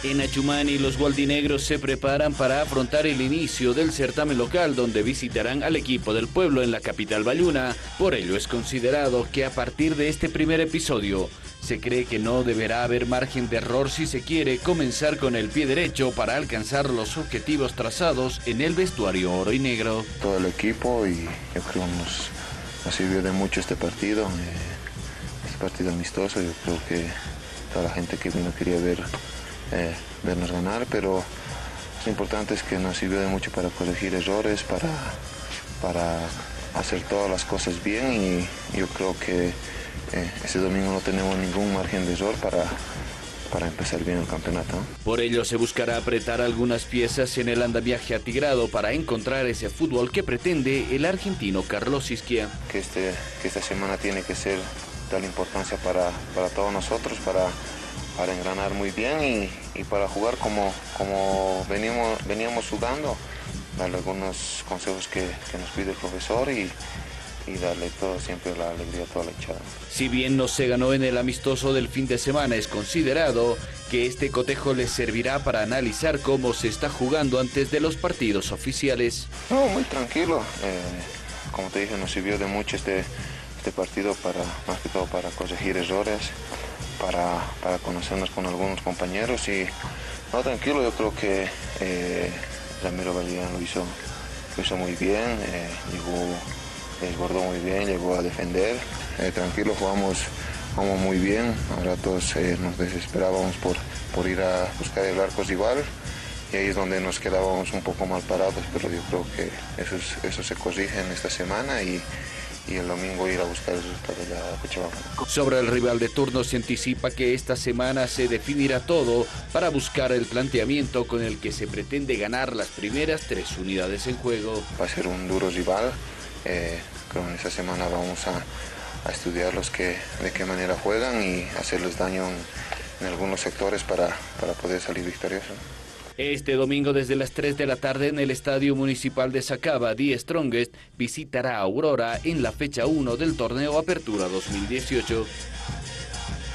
En Achumani, los gualdinegros se preparan para afrontar el inicio del certamen local, donde visitarán al equipo del pueblo en la capital bayuna. Por ello es considerado que a partir de este primer episodio, se cree que no deberá haber margen de error si se quiere comenzar con el pie derecho para alcanzar los objetivos trazados en el vestuario oro y negro. Todo el equipo, y yo creo nos sirvió de mucho este partido amistoso. Yo creo que toda la gente que vino quería vernos ganar, pero lo importante es que nos sirvió de mucho para corregir errores, para hacer todas las cosas bien, y yo creo que este domingo no tenemos ningún margen de error para empezar bien el campeonato. Por ello se buscará apretar algunas piezas en el andamiaje atigrado para encontrar ese fútbol que pretende el argentino Carlos Isquia. Que esta semana tiene que ser de la importancia para todos nosotros, para engranar muy bien y para jugar como veníamos jugando, darle algunos consejos que nos pide el profesor y darle todo, siempre la alegría a toda la hinchada. Si bien no se ganó en el amistoso del fin de semana, es considerado que este cotejo les servirá para analizar cómo se está jugando antes de los partidos oficiales. No, muy tranquilo. Como te dije, nos sirvió de mucho este partido, más que todo para corregir errores, para conocernos con algunos compañeros, y no, tranquilo. Yo creo que Ramiro Valeriano lo hizo muy bien, desbordó muy bien, llegó a defender. Tranquilo, jugamos muy bien. Ahora todos nos desesperábamos por ir a buscar el arco rival, y ahí es donde nos quedábamos un poco mal parados, pero yo creo que eso se corrige en esta semana, y el domingo ir a buscar el resultado de la Cochabamba. Sobre el rival de turno, se anticipa que esta semana se definirá todo para buscar el planteamiento con el que se pretende ganar las primeras 3 unidades en juego. Va a ser un duro rival. Creo que en esta semana vamos a estudiar de qué manera juegan y hacerles daño en algunos sectores para poder salir victoriosos. Este domingo desde las 3 de la tarde en el Estadio Municipal de Sacaba, The Strongest visitará a Aurora en la fecha 1 del torneo Apertura 2018.